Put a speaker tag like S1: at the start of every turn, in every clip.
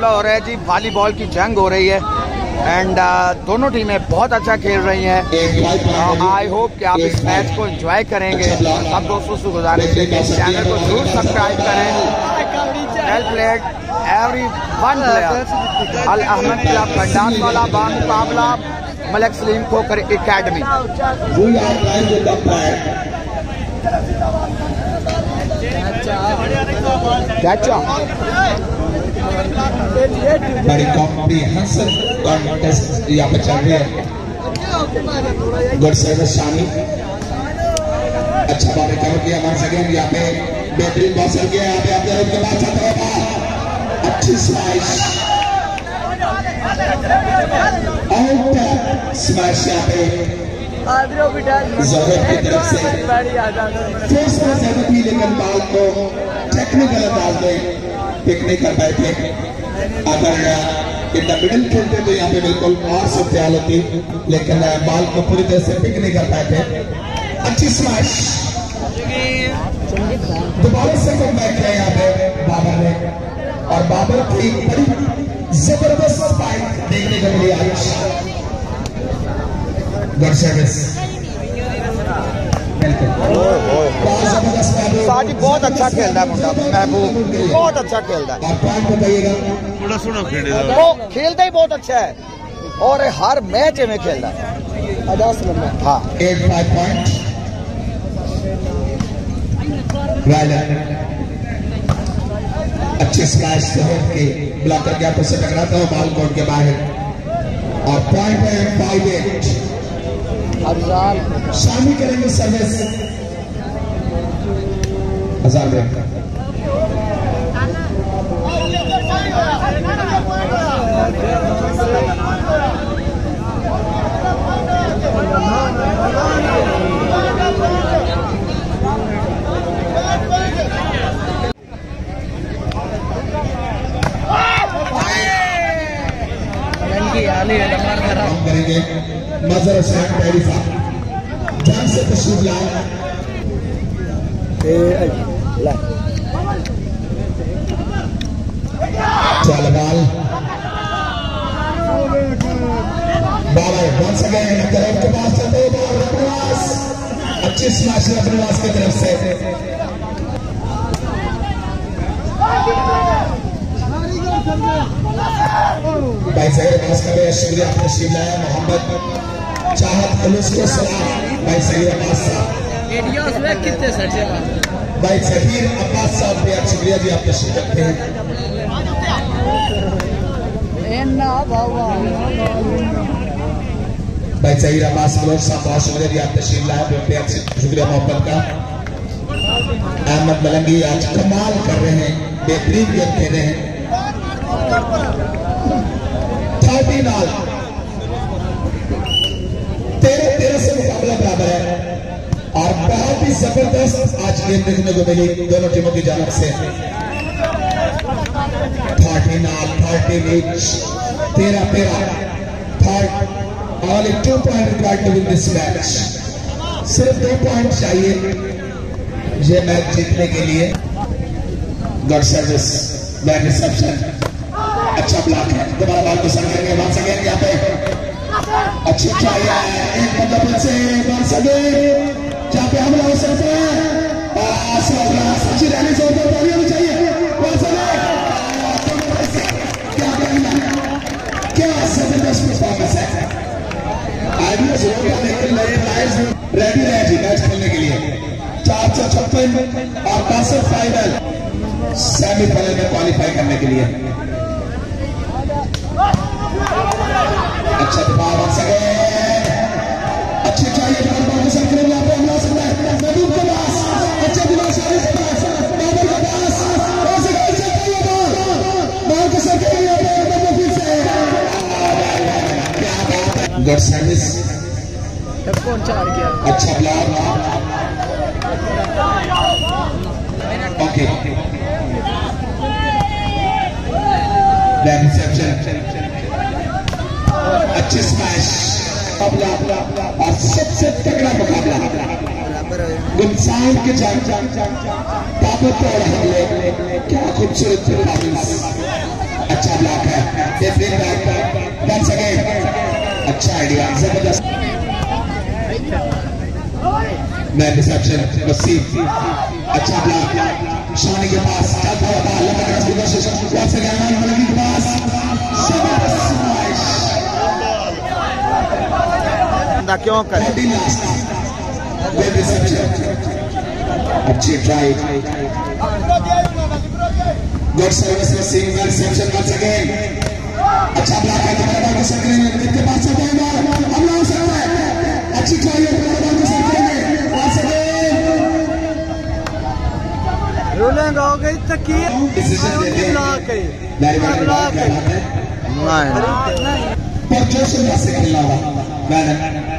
S1: मुकाबला हो रहा है जी, वॉलीबॉल की जंग हो रही है एंड दोनों टीमें बहुत अच्छा खेल रही हैं। आई होप कि आप इस मैच को एंजॉय करेंगे। सब दोस्तों से गुजारिश है कि इस चैनल को जरूर सब्सक्राइब करें। Well played everyone player. Al Ahmed club खंडात वाला मुकाबला मलिक सलीम खोकर एकेडमी।
S2: बड़ी कॉम्प्रिहेंसिव कॉन्टेस्ट यहाँ पे चल रही है। गुड सर्विस शामी, अच्छा बातें करो कि हमारे सेकंड यहाँ पे बेहतरीन बॉस लग गया। यहाँ पे आप जरूर के बाद चाहते हो अच्छी स्मैश आउट स्मैश यहाँ पे जरूरत की तरफ से फोर्स में ज्यादा थी, लेकिन बाल को टेक्निकल अंदाज में पिक नहीं कर पाए थे। अगर इन द मिडिल खेलते तो यहाँ पे बिल्कुल और सूरत हाल होती, लेकिन बाल को पूरी तरह से पिक नहीं कर पाए थे। अच्छी स्मैश दोबारा से कम बैक किया यहाँ पे बाबर ने, और बाबर की बड़ी जबरदस्त स्पाइक देखने को मिली आज। गुड सर्विस,
S1: साजी बहुत अच्छा खेल रहा है मुंडा, महबूब बहुत अच्छा खेल रहा है।
S2: और पॉइंट बताइएगा।
S1: थोड़ा सुनो वो खेलता ही बहुत अच्छा है और हर मैच में खेल रहा है। 10 नंबर हाँ
S2: 8-5 पॉइंट। अच्छी स्मैश के ब्लॉकर गैप से टकराता है बाल कोर्ट के बाहर, और पॉइंट है 5-8। शामी करेंगे सर्विस 1000 में। करेंगे मजर हुसैन पैरी साहब जान से तशरीफ लाए। चल बाल बाबर बन सके तरफ के पास चलते हुए अच्छी स्मैश रबनवास की तरफ से। भाई सही पास कर रहे हैं, शुक्रिया तशरीफ लाया। मोहम्मद चाहत खलूस को सलाम। भाई सही अब्बास साहब
S3: कितने सटे
S2: भाई जहीर अब्बास साहब भी आप शुक्रिया जी, आप तशरीफ रखते हैं। भाई जहीर अब्बास खलूस साहब बहुत शुक्रिया जी, आप तशरीफ लाए। शुक्रिया मोहब्बत का। अहमद मलंगी आज कमाल कर रहे हैं, बेहतरीन गेम खेल रहे हैं। 13 ऑल 13 से मुकाबला बराबर है और बहुत ही जबरदस्त आज गेम देखने को मिली दोनों टीमों की जानब से। 13 all 13 each 13-13 third all 2 point required to win this match. सिर्फ 2 पॉइंट चाहिए ये मैच जीतने के लिए। गुड सर्विस, बैक रिसेप्शन, अच्छा ब्लॉक है। दोबारा बाल को सर करेंगे, बन सके यहाँ पे अच्छी चाहिए एक मतलब से बन सके जहाँ पे हमला हो सकता है। अच्छी रहने से भी चाहिए क्या जबरदस्त परफॉर्मेंस है। रेडी रहे जी मैच खेलने के लिए। 456 और 62 फाइनल सेमीफाइनल में क्वालिफाई करने के लिए। अच्छा दफा बन सके, अच्छी चाहिए यहाँ पे हमला सकता है महबूब के पास। अच्छा दिमाग सारे से पास बाबर के पास बाल के सर के लिए फिर से गुड सर्विस, अच्छा ब्लॉक। ओके अच्छी स्मैश और सबसे तगड़ा मुकाबला गुलसान के जान ताबत और हमले। क्या खूबसूरत परफॉर्मेंस, अच्छा ब्लॉक आइडिया जबरदस्त मैं रिसेप्शन वसीम अच्छा ब्लॉक शानी के पास चलता हुआ लंबा क्रॉस की कोशिश वहां से गया मलकी के पास जबरदस्त स्मैश
S1: क्यों करे
S2: रिसेप्शन अच्छी try good service Waseem reception once again अच्छा ब्लॉक है बराबर के सर्कल में के पास से जाएगा हमला हो सकता है अच्छी ट्राई है बराबर के सर्कल में वंस अगेन
S3: रोलिंग हो गई तकिए ब्लॉक है ब्लॉक है
S2: नहीं पर जोश से खेलना हुआ मैंने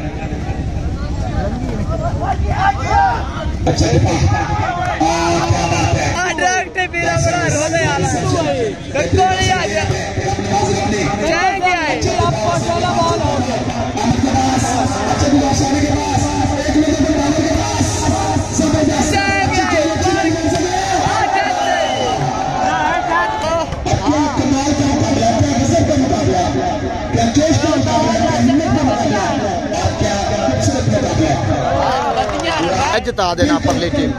S2: अच्छा दिखा क्या बात है
S3: डायरेक्ट मेरा बड़ा रोने वाला कटोरी आ गया जाएंगे आपको चला बॉल
S2: अच्छा दिखा शानी के पास एक मिनट में डालने के पास जबरदस्त
S1: जिता देना परली टीम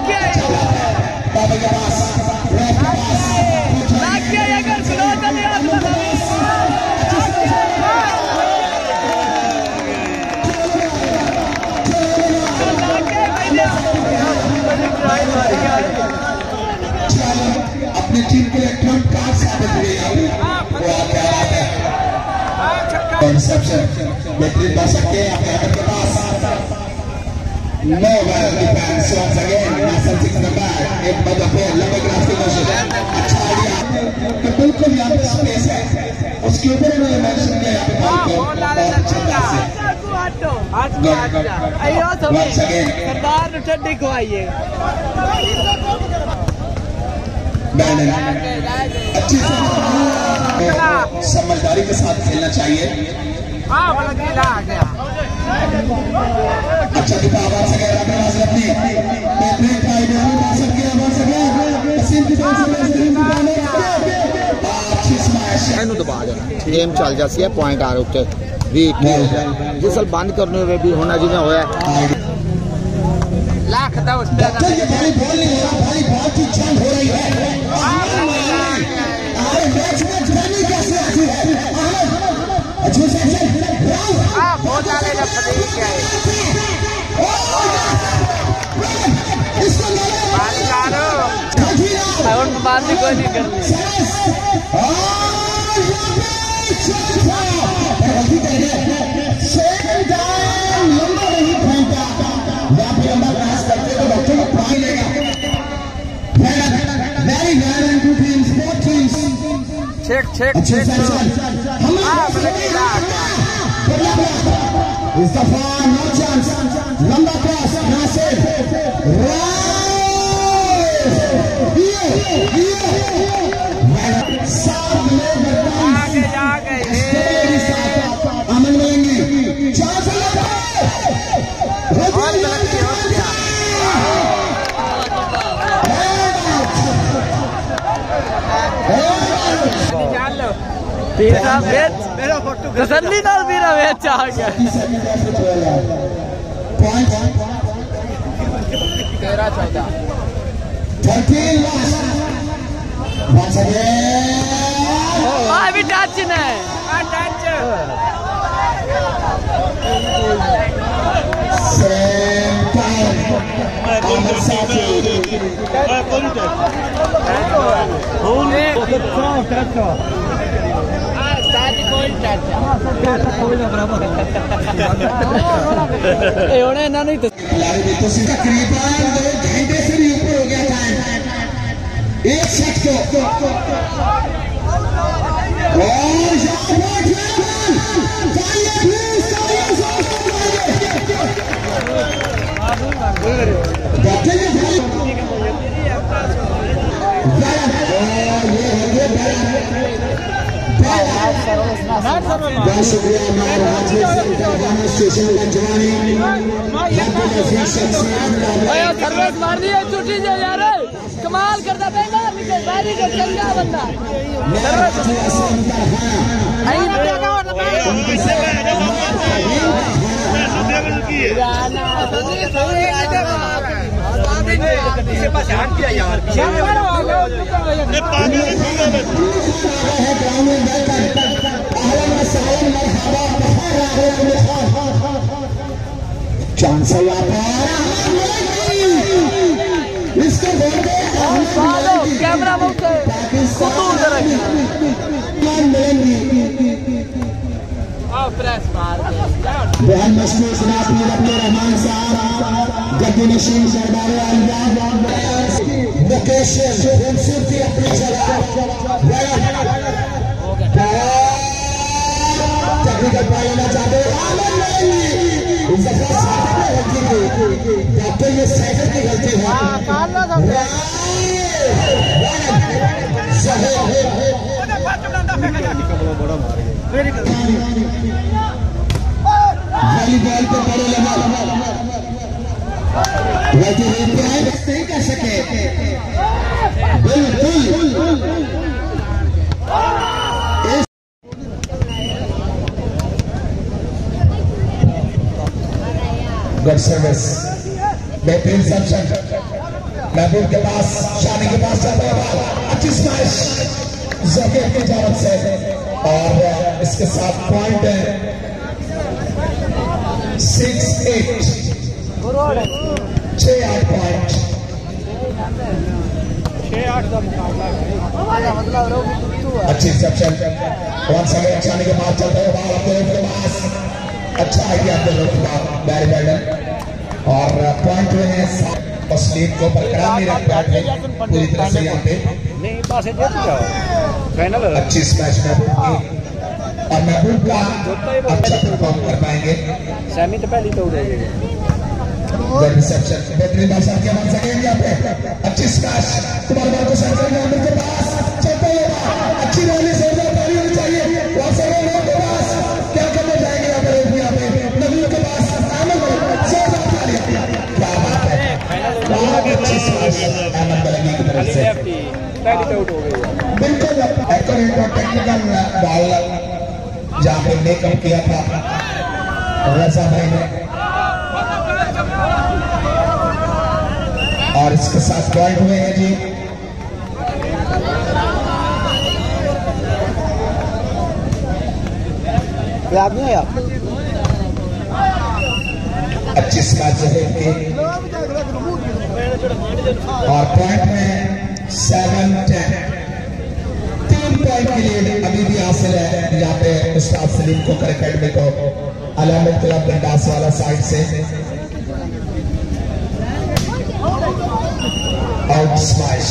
S2: अपनी टीम के लिए ट्रम्प कार्ड साबित हुए बेहतरीन दर्शक के अपने के पास नो बैल defence once again Nasir Singh the back एक बदफे लंबे क्रॉस की कोशिश अच्छा आइडिया तो बिल्कुल यहाँ पे स्पेस है उसके ऊपर उन्होंने मेंशन किया यहाँ पे बॉल को once again
S3: सरदार ने ठंडी खुआइए
S2: बैलन अच्छी समझदारी के साथ खेलना चाहिए अच्छा दिखा आवाज से गया अपनी बेहतरीन ट्राई में बासर के आवाज से गया वसीम की तरफ से बेहतरीन दिखाने अच्छी स्मैश
S1: ਇਹਨੂੰ ਦਬਾ ਦੇਣਾ ਗੇਮ ਚੱਲ ਜਾਸੀ ਹੈ ਪੁਆਇੰਟ ਆ ਉੱਤੇ 20 जिस बंद करने हुए भी होना जिन्हें होया लाख था उस पे
S2: ये भाई बॉल नहीं हो रहा भाई बॉल की जंग हो रही है अरे मैच में जर्नी कैसे आती है अच्छा से
S1: हां बहुत डाले जब पता क्या है
S2: इसको
S1: बात करो
S3: और बात भी कोई नहीं करनी
S2: लंबा नहीं फेंका या फिर लंबा क्रॉस करते तो बच्चों को पानी लेगा very well and two teams both teams
S1: check check check
S2: इस दफा नो चांस लंबा क्रॉस नासिर
S1: आगे
S2: अमन मिलेंगी चांस
S3: तसल्ली नाल मेरा मैच आ गया
S1: 13-14
S2: once again
S3: भी टच नहीं touch
S2: same time Ahmed Safi तकरीबन 2 घंटे से भी ऊपर हो गया टाइम एक शॉट को
S3: सर्विस मार दी छुट्टी से यार कमाल करता चंगा बंदा पीछे पास ध्यान किया यार
S2: चांस इसको
S3: कैमरा
S2: बहुत मशहूर जनाब पीर अब्दुल रहमान साहब गद्दी नशीन सरदार लोकेशन खूबसूरती अपनी जगह टेक्निकल पाई लेना चाहते डॉक्टर ये सेकंड की गलती है वॉलीबॉल पे बड़े लेवल नहीं कर सके बिल्कुल गुड सर्विस बेहतरीन सब्शन महबूब के पास शानी के पास जाता है अच्छी स्मैश जगह की जानब से और इसके साथ पॉइंट है 6-8 6-8 पॉइंट
S3: 6-8 का मुकाबला
S2: अच्छी रिसेप्शन वन समय अच्छा के बाद चलते हुए बाल अपने के पास अच्छा आइडिया आपके लोग बैरी बैडन और पॉइंट जो है तस्लीम को बरकरार नहीं रख पाते पूरी तरह से यहाँ पे
S3: नहीं पास जीत गया फाइनल
S2: अच्छी स्मैश महबूब की और महबूब का अच्छा परफॉर्म कर पाएंगे
S3: सेमी तो पहली तोड़ देगी
S2: रिसेप्शन बेहतरीन बात क्या मान सकेंगे यहाँ पे अच्छी स्मैश तुम्हारे बाल को सेट करेंगे अंदर के पास चलते हुए अच्छी रैली से पारी होनी चाहिए वहां से के पास क्या करने जाएंगे यहाँ पे नबी के पास क्या बात है बहुत अच्छी स्मैश अहमद बलगी की तरफ से
S3: पहली तोड़ हो गई
S2: बिल्कुल टेक्निकल बॉल जहाँ पे मेकअप किया था रजा भाई ने और इसके साथ पॉइंट हुए हैं जी
S1: याद नहीं आया
S2: अच्छी स्मैच है और पॉइंट में 7-10 3 पॉइंट की लीड अभी भी हासिल है यहाँ पे उस्ताद सलीम कोकर एकेडमी को अलामत क्लब गंडास वाला साइड से out smash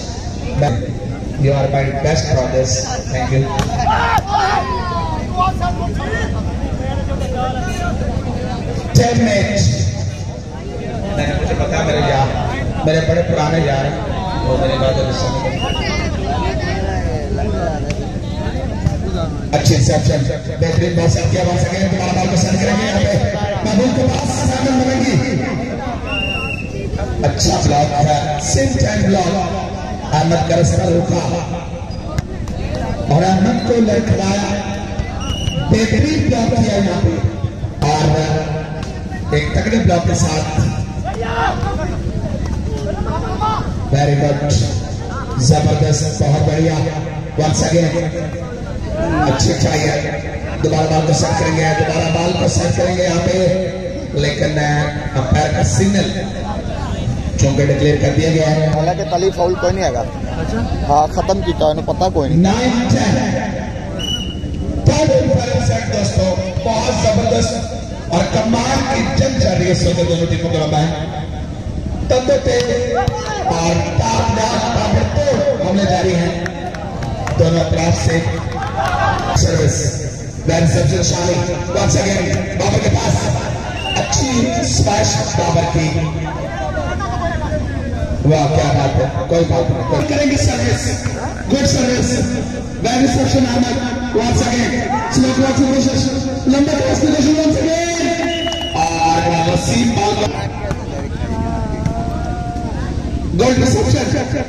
S2: you are my best for this thank you 10 minute मुझे पता मेरे यार मेरे बड़े पुराने यार वो मेरे बाद अच्छी रिसेप्शन बेहतरीन बॉल सेट किया बॉल सेकंड तुम्हारा बॉल को सेट करेंगे यहाँ पे महबूब के पास सामने मिलेंगी अच्छा ब्लॉक है सेम टाइम ब्लॉक अहमद का रास्ता रुका और अहमद को लड़खड़ाया बेहतरीन ब्लॉक किया यहाँ पे और एक तगड़े ब्लॉक के साथ वेरी गुड जबरदस्त बहुत बढ़िया वंस अगेन अच्छी चाहिए दोबारा बाल को सेट करेंगे दोबारा बाल को सेट करेंगे यहाँ पे लेकिन अंपायर का सिग्नल चौके डिक्लेयर कर दिया गया है
S1: हालांकि तली फाउल कोई नहीं आएगा हाँ खत्म किया पता कोई नहीं
S2: 9-10 दोस्तों बहुत जबरदस्त और कमाल की जंग चल रही है सोते दोनों टीमों के बाद तंदते और हमले जारी हैं दोनों तरफ से सर्विस रिसेप्शन शामिल वंस अगेन बाबर के पास अच्छी स्मैश बाबर की वाह क्या बात है कोई बात नहीं करेंगे service good service back reception Ahmed once again slow cross कोशिश लंबा क्रॉस कोशिश वंस अगेन और Waseem ball good reception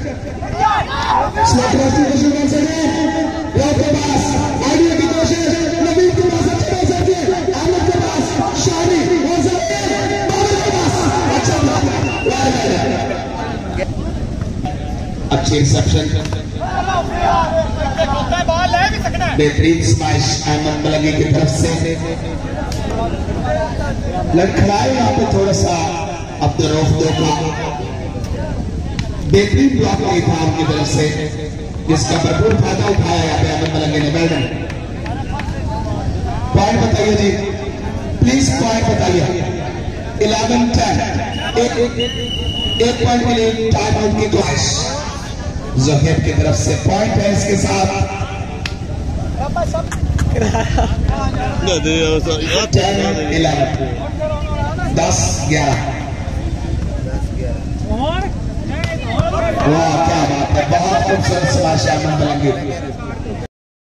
S2: slow cross कोशिश वंस अगेन राव के पास आगे की कोशिश नबील के पास अच्छा बॉल सेट किया अहमद के पास शानी वंस अगेन बाबर के पास अच्छा ब्लॉक अच्छी रिसेप्शन, बेहतरीन स्मैश अहमद मलंगी की तरफ से। लड़खड़ाए यहाँ पे थोड़ा सा अब्दुल रऊफ दो का बेहतरीन ब्लॉक नहीं था उनकी तरफ से, जिसका भरपूर फायदा उठाया यहाँ पे अहमद मलंगी ने। Well done. पॉइंट बताइए जी, प्लीज पॉइंट बताइए। 11-10, एक पॉइंट के लिए टाइम आउट की ख्वाहिश ज़ोहैब की तरफ से। पॉइंट है इसके साथ 10-11, 10-11। वाह क्या बात है, बहुत खूबसूरत स्मैश अहमद मलंगी।